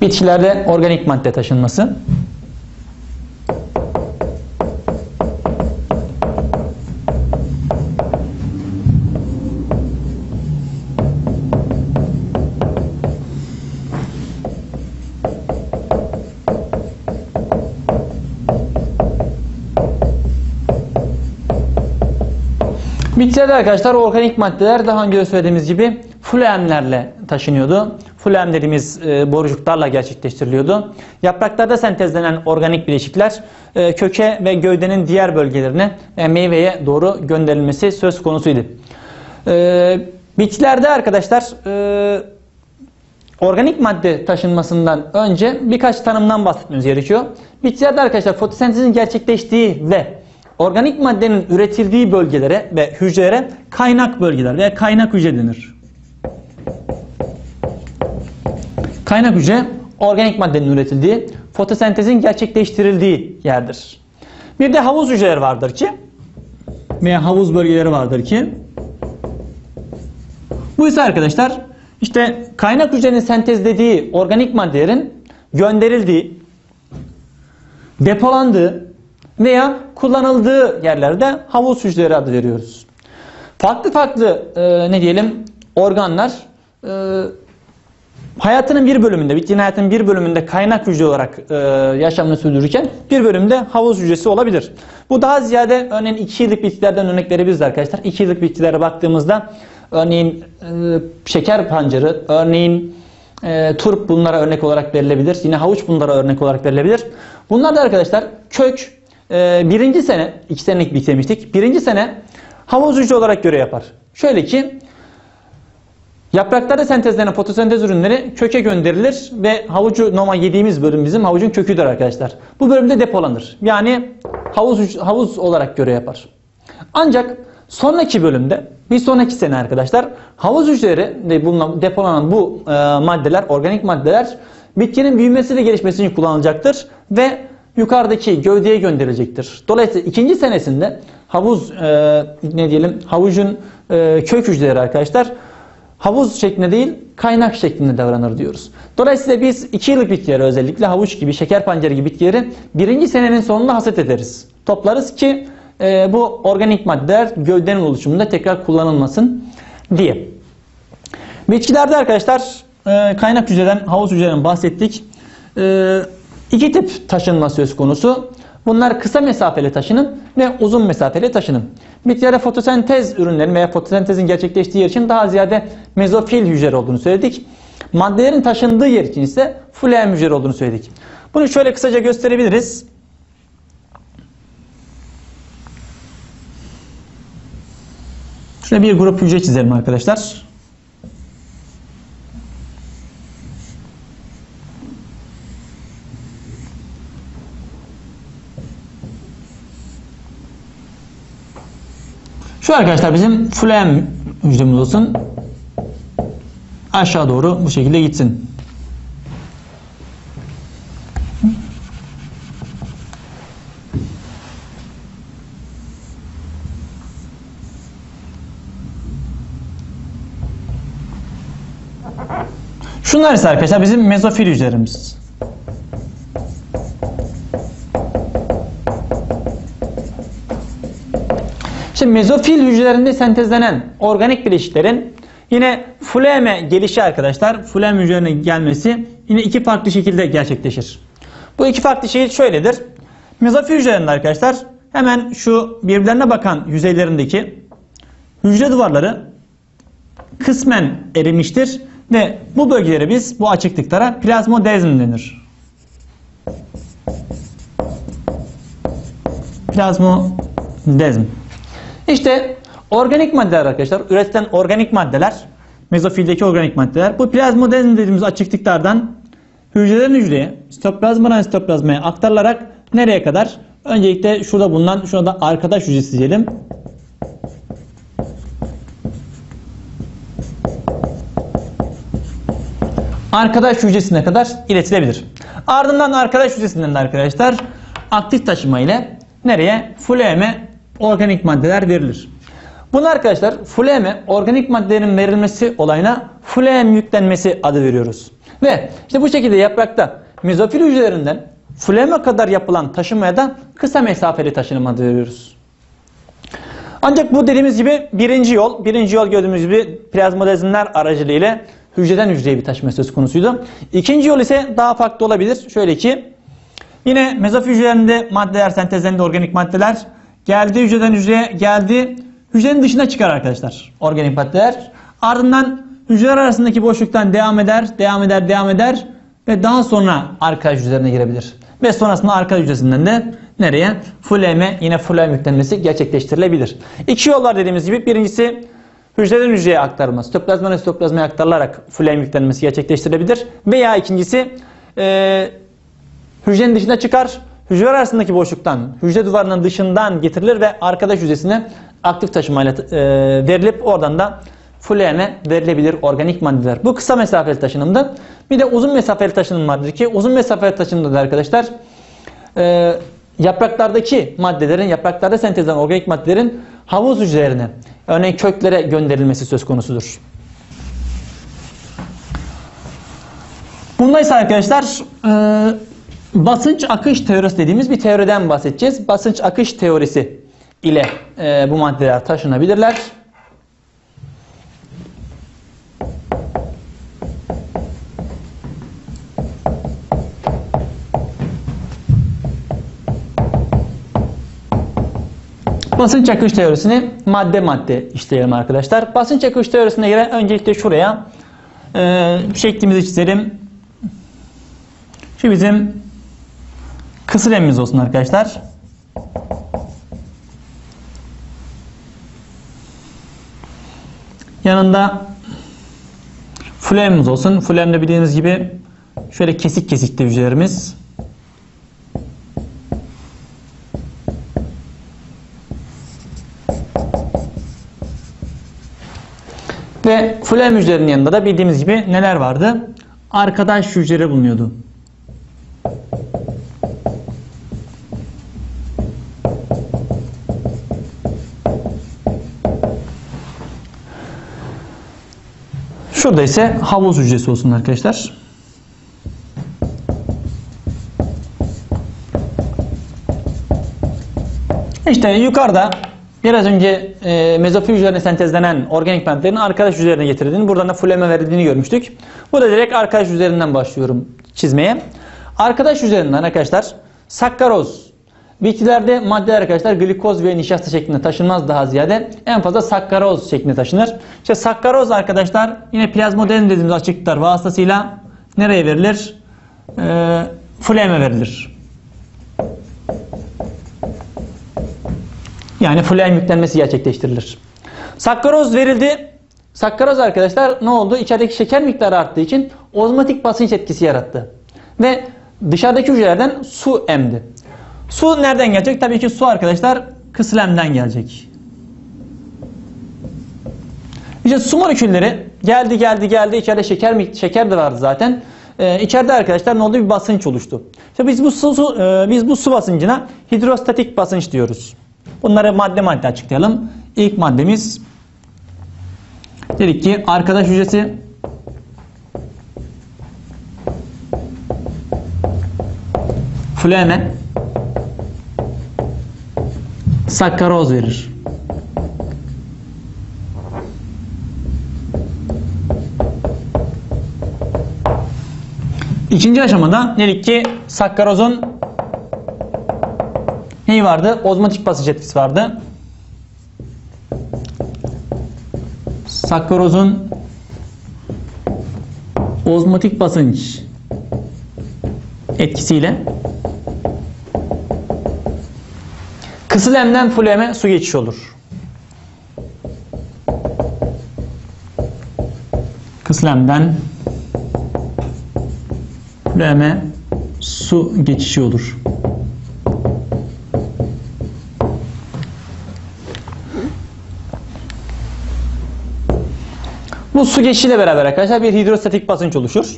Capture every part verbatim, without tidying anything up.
Bitkilerde organik madde taşınması. Bitkilerde arkadaşlar organik maddeler daha önce de söylediğimiz gibi fluemlerle taşınıyordu. Fluem dediğimiz e, borucuklarla gerçekleştiriliyordu. Yapraklarda sentezlenen organik bileşikler e, köke ve gövdenin diğer bölgelerine ve meyveye doğru gönderilmesi söz konusuydu. E, bitkilerde arkadaşlar e, organik madde taşınmasından önce birkaç tanımdan bahsetmemiz gerekiyor. Bitkilerde arkadaşlar fotosentezin gerçekleştiği ve organik maddenin üretildiği bölgelere ve hücrelere kaynak bölgeler veya kaynak hücre denir. Kaynak hücre organik maddenin üretildiği, fotosentezin gerçekleştirildiği yerdir. Bir de havuz hücreleri vardır ki veya havuz bölgeleri vardır ki bu ise arkadaşlar işte kaynak hücrenin sentezlediği organik maddelerin gönderildiği, depolandığı veya kullanıldığı yerlerde havuz hücreleri adı veriyoruz. Farklı farklı e, ne diyelim organlar e, hayatının bir bölümünde, bitkinin hayatının bir bölümünde kaynak hücre olarak e, yaşamını sürdürürken bir bölümde havuz hücresi olabilir. Bu daha ziyade örneğin iki yıllık bitkilerden örnek verebiliriz arkadaşlar. iki yıllık bitkilere baktığımızda örneğin e, şeker pancarı, örneğin e, turp bunlara örnek olarak verilebilir. Yine havuç bunlara örnek olarak verilebilir. Bunlar da arkadaşlar kök e, birinci sene, iki senelik bitki demiştik. Birinci sene havuz hücre olarak görev yapar. Şöyle ki yapraklarda sentezlenen fotosentez ürünleri köke gönderilir ve havucu normal yediğimiz bölüm bizim havucun köküdür arkadaşlar. Bu bölümde depolanır. Yani havuz havuz olarak görev yapar. Ancak sonraki bölümde bir sonraki sene arkadaşlar havuz hücreleri bulunan depolanan bu e, maddeler, organik maddeler bitkinin büyümesi ve gelişmesi için kullanılacaktır ve yukarıdaki gövdeye gönderilecektir. Dolayısıyla ikinci senesinde havuz e, ne diyelim havucun e, kök hücreleri arkadaşlar havuz şeklinde değil kaynak şeklinde davranır diyoruz. Dolayısıyla biz iki yıllık bitkileri özellikle havuç gibi, şeker pancarı gibi bitkileri birinci senenin sonunda hasat ederiz. Toplarız ki e, bu organik maddeler gövdenin oluşumunda tekrar kullanılmasın diye. Bitkilerde arkadaşlar e, kaynak hücreden, havuz hücreden bahsettik. E, iki tip taşınma söz konusu. Bunlar kısa mesafeli taşınım ve uzun mesafeli taşınım. Bitkilerde fotosentez ürünlerin veya fotosentezin gerçekleştiği yer için daha ziyade mezofil hücre olduğunu söyledik. Maddelerin taşındığı yer için ise fluem hücre olduğunu söyledik. Bunu şöyle kısaca gösterebiliriz. Şöyle bir grup hücre çizelim arkadaşlar. Şu arkadaşlar bizim fluem hücremiz olsun. Aşağı doğru bu şekilde gitsin. Şunlar ise arkadaşlar bizim mezofil hücrelerimiz. Şimdi mezofil hücrelerinde sentezlenen organik bileşiklerin yine flueme gelişi arkadaşlar, fluem hücrelerine gelmesi yine iki farklı şekilde gerçekleşir. Bu iki farklı şey şöyledir. Mezofil hücrelerinde arkadaşlar hemen şu birbirlerine bakan yüzeylerindeki hücre duvarları kısmen erimiştir ve bu bölgelere biz bu açıklıklara plazmodezm denir. Plazmodezm. İşte organik maddeler arkadaşlar, üretilen organik maddeler, mezofildeki organik maddeler, bu plazmodezm dediğimiz açıklıklardan hücrelerin hücreye, sitoplazmadan sitoplazmaya aktarılarak nereye kadar? Öncelikle şurada bulunan, şurada arkadaş hücresi diyelim. Arkadaş hücresine kadar iletilebilir. Ardından arkadaş hücresinden de arkadaşlar aktif taşıma ile nereye? Flueme organik maddeler verilir. Bunu arkadaşlar flueme organik maddelerin verilmesi olayına fluem yüklenmesi adı veriyoruz. Ve işte bu şekilde yaprakta mezofil hücrelerinden flema kadar yapılan taşınmaya da kısa mesafeli taşınım adı veriyoruz. Ancak bu dediğimiz gibi birinci yol. Birinci yol gördüğümüz gibi plazmodezmler aracılığıyla hücreden hücreye bir taşıma söz konusuydu. İkinci yol ise daha farklı olabilir. Şöyle ki yine mezofil hücrelerinde maddeler sentezlendi, organik maddeler geldi hücreden hücreye geldi. Hücrenin dışına çıkar arkadaşlar organik maddeler. Ardından hücreler arasındaki boşluktan devam eder, devam eder, devam eder ve daha sonra arka hücrelerine girebilir. Ve sonrasında arka hücresinden de nereye? Fuleme, yine fulem yüklenmesi gerçekleştirilebilir. İki yol var dediğimiz gibi. Birincisi hücreden hücreye aktarılması. Sitoplazmadan sitoplazmaya aktarılarak fulem yüklenmesi gerçekleştirilebilir. Veya ikincisi e, hücrenin dışına çıkar. Hücreler arasındaki boşluktan, hücre duvarının dışından getirilir ve arkadaş hücresine aktif taşımayla e, verilip oradan da fuleme verilebilir organik maddeler. Bu kısa mesafeli taşınımda. Bir de uzun mesafeli taşınım vardır ki uzun mesafeli taşınımda da arkadaşlar e, yapraklardaki maddelerin, yapraklarda sentezlenen organik maddelerin havuz hücrelerine, örneğin köklere gönderilmesi söz konusudur. Bunda ise arkadaşlar e, basınç akış teorisi dediğimiz bir teoriden bahsedeceğiz. Basınç akış teorisi ile e, bu maddeler taşınabilirler. Basınç akış teorisini madde madde işleyelim arkadaşlar. Basınç akış teorisine göre öncelikle şuraya e, şeklimizi çizelim. Şu bizim kısıremimiz olsun arkadaşlar. Yanında flemimiz olsun. Flemde bildiğiniz gibi şöyle kesik kesikli hücrelerimiz. Ve flem hücrelerinin yanında da bildiğimiz gibi neler vardı? Arkadaş hücreleri bulunuyordu. Şurada ise havuz hücresi olsun arkadaşlar. İşte yukarıda biraz önce e, mezofil hücrelerine sentezlenen organik maddelerin arkadaş hücrelerine getirildiğini, buradan da fuleme verildiğini görmüştük. Burada direkt arkadaş hücrelerinden başlıyorum çizmeye. Arkadaş hücrelerinden arkadaşlar sakkaroz. Bitkilerde maddeler arkadaşlar glikoz ve nişasta şeklinde taşınmaz, daha ziyade en fazla sakkaroz şeklinde taşınır. İşte sakkaroz arkadaşlar yine plazmodezm dediğimiz açıklıklar vasıtasıyla nereye verilir? E, fuleme verilir. Yani fulem yüklenmesi gerçekleştirilir. Sakkaroz verildi. Sakkaroz arkadaşlar ne oldu? İçerideki şeker miktarı arttığı için ozmotik basınç etkisi yarattı. Ve dışarıdaki hücrelerden su emdi. Su nereden gelecek? Tabii ki su arkadaşlar kıslemden gelecek. İşte su molekülleri geldi geldi geldi. İçeride şeker şeker de vardı zaten. Ee, içeride arkadaşlar ne oldu? Bir basınç oluştu. İşte biz bu su, su e, biz bu su basıncına hidrostatik basınç diyoruz. Bunları madde madde açıklayalım. İlk maddemiz dedik ki arkadaş hücresi, fuleme, sakkaroz verir. İkinci aşamada dedik ki sakkarozun neyi vardı? Ozmotik basınç etkisi vardı. Sakkarozun ozmotik basınç etkisiyle kısılemden fuleme su geçişi olur. Kısılemden fuleme su geçişi olur. Bu su geçişiyle beraber arkadaşlar bir hidrostatik basınç oluşur.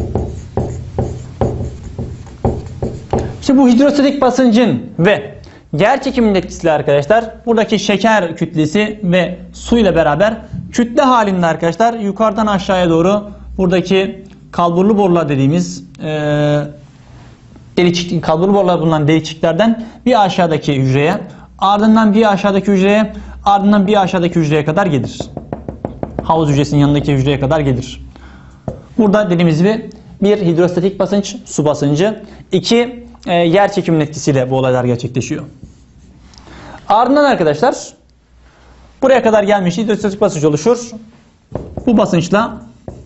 İşte bu hidrostatik basıncın ve yer çekiminin etkisiyle arkadaşlar buradaki şeker kütlesi ve su ile beraber kütle halinde arkadaşlar yukarıdan aşağıya doğru buradaki kalburlu borular dediğimiz e, delikçik, kalburlu borular bulunan delikçiklerden bir aşağıdaki hücreye, ardından bir aşağıdaki hücreye, ardından bir aşağıdaki hücreye kadar gelir. Havuz hücresinin yanındaki hücreye kadar gelir. Burada dediğimiz gibi bir hidrostatik basınç, su basıncı, iki e, yer çekiminin etkisiyle bu olaylar gerçekleşiyor. Ardından arkadaşlar buraya kadar gelmiş hidrostatik basınç oluşur. Bu basınçla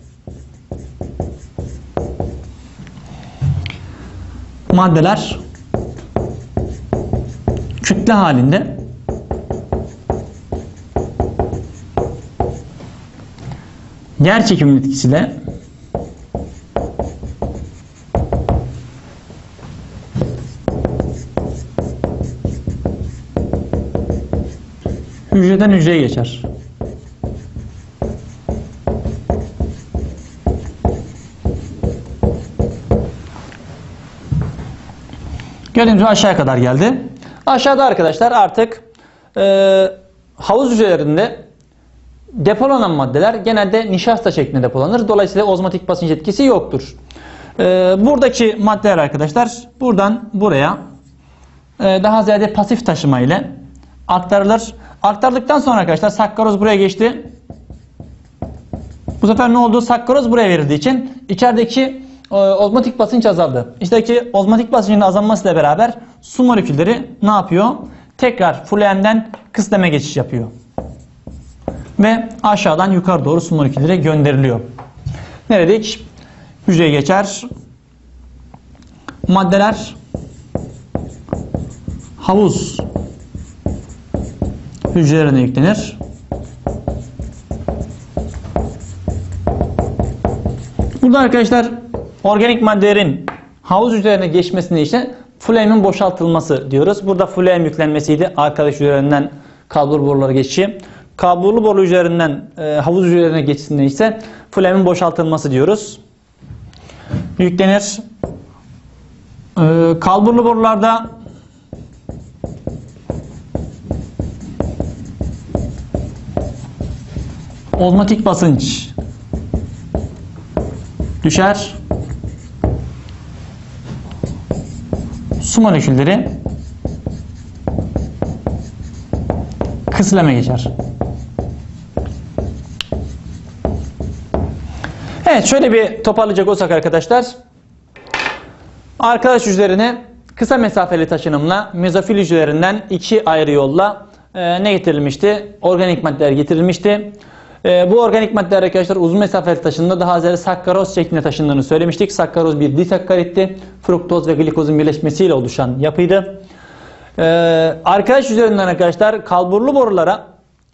maddeler kütle halinde yer çekiminin etkisiyle hücreden hücreye geçer. Gördüğünüz gibi aşağıya kadar geldi. Aşağıda arkadaşlar artık e, havuz hücrelerinde depolanan maddeler genelde nişasta şeklinde depolanır. Dolayısıyla ozmotik basınç etkisi yoktur. E, buradaki maddeler arkadaşlar buradan buraya e, daha ziyade pasif taşıma ile aktarılır. Aktardıktan sonra arkadaşlar sakkaroz buraya geçti. Bu sefer ne oldu? Sakkaroz buraya verildiği için içerideki e, ozmotik basınç azaldı. İçerideki ozmotik basıncın azalmasıyla beraber su molekülleri ne yapıyor? Tekrar fuleemden kısleme geçiş yapıyor. Ve aşağıdan yukarı doğru su molekülleri gönderiliyor. Ne dedik? Hücreye geçer. Maddeler havuz hücrelerine yüklenir. Burada arkadaşlar organik maddelerin havuz hücrelerine geçmesine işte fuleemin boşaltılması diyoruz. Burada fuleem yüklenmesiydi. Arkadaş hücrelerinden kalburlu borulara geçişi. Kalburlu boru hücrelerinden e, havuz hücrelerine geçişinde ise fuleemin boşaltılması diyoruz. Yüklenir. E, kalburlu borularda ozmotik basınç düşer. Su molekülleri kısleme geçer. Evet, şöyle bir toparlayacak olsak arkadaşlar. Arkadaş hücrelerine kısa mesafeli taşınımla mezofil hücrelerinden iki ayrı yolla e, ne getirilmişti? Organik maddeler getirilmişti. E, bu organik maddeler arkadaşlar uzun mesafeli taşınımda daha ziyade sakkaroz şeklinde taşındığını söylemiştik. Sakkaroz bir disakkaritti. Fruktoz ve glikozun birleşmesiyle oluşan yapıydı. E, arkadaş hücrelerinden arkadaşlar kalburlu borulara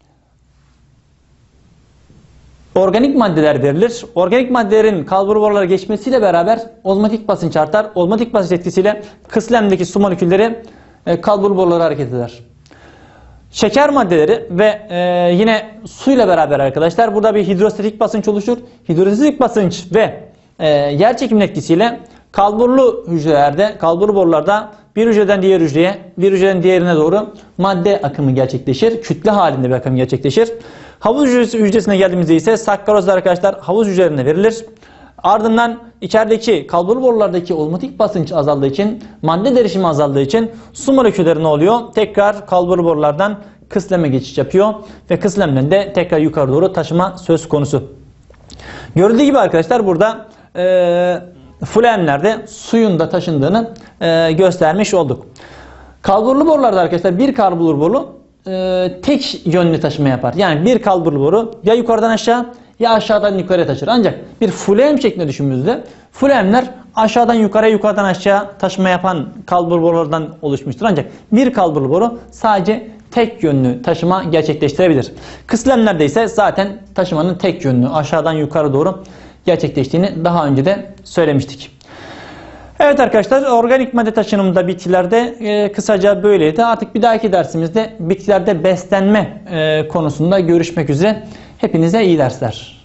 organik maddeler verilir. Organik maddelerin kalburlu borulara geçmesiyle beraber ozmotik basınç artar. Ozmotik basınç etkisiyle kıslemdeki su molekülleri e, kalburlu borulara hareket eder. Şeker maddeleri ve e, yine suyla beraber arkadaşlar burada bir hidrostatik basınç oluşur. Hidrostatik basınç ve e, yer çekiminin etkisiyle kalburlu hücrelerde, kalburlu borularda bir hücreden diğer hücreye, bir hücreden diğerine doğru madde akımı gerçekleşir. Kütle halinde bir akım gerçekleşir. Havuz hücresi, hücresine geldiğimizde ise sakkarozlar arkadaşlar havuz hücrelerine verilir. Ardından içerideki kalburlu borulardaki ozmotik basınç azaldığı için, madde derişimi azaldığı için su molekülleri ne oluyor? Tekrar kalburlu borulardan kısleme geçiş yapıyor ve kıslemden de tekrar yukarı doğru taşıma söz konusu. Görüldüğü gibi arkadaşlar burada e, fuleemlerde suyun da taşındığını e, göstermiş olduk. Kalburlu borularda arkadaşlar bir kalburlu boru e, tek yönlü taşıma yapar. Yani bir kalburlu boru ya yukarıdan aşağı ya aşağıdan yukarıya taşır. Ancak bir fuleem şeklinde düşündüğümüzde fuleemler aşağıdan yukarıya, yukarıdan aşağı taşıma yapan kalburlu borulardan oluşmuştur. Ancak bir kalburlu boru sadece tek yönlü taşıma gerçekleştirebilir. Kıslemlerde ise zaten taşımanın tek yönlü aşağıdan yukarı doğru gerçekleştiğini daha önce de söylemiştik. Evet arkadaşlar, organik madde taşınımında bitkilerde e, kısaca böyleydi. Artık bir dahaki dersimizde bitkilerde beslenme e, konusunda görüşmek üzere. Hepinize iyi dersler.